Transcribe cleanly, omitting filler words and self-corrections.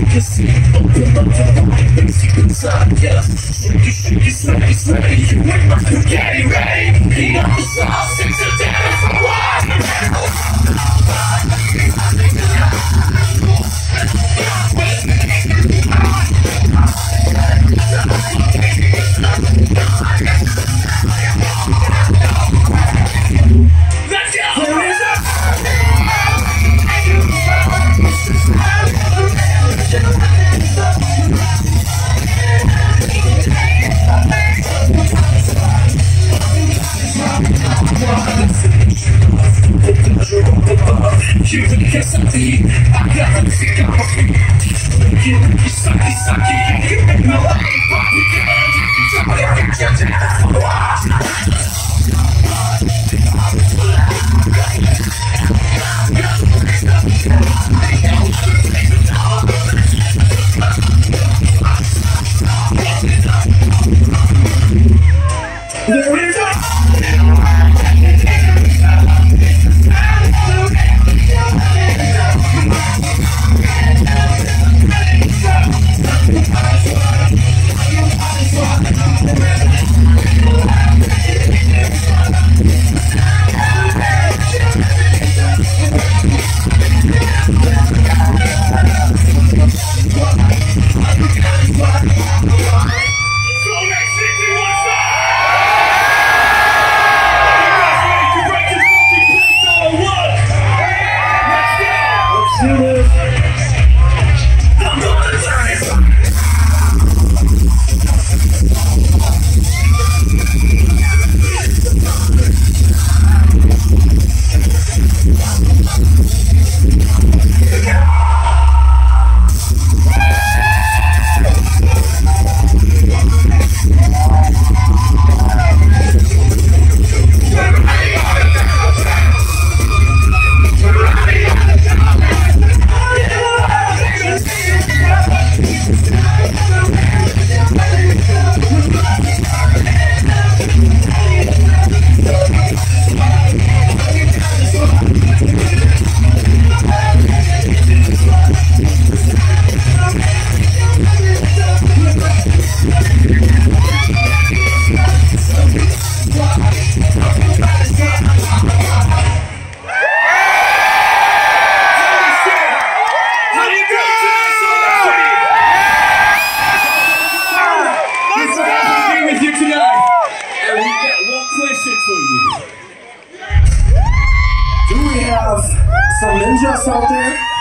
see. Open up to the light, deep inside, yes. Shaky, snappy, snappy, you with my spaghetti ready. Heat up the sauce, six or down for let's go! You the kiss of the I got the sick of my feet. You sucky, you make no life. There is a Do we have some ninjas out there?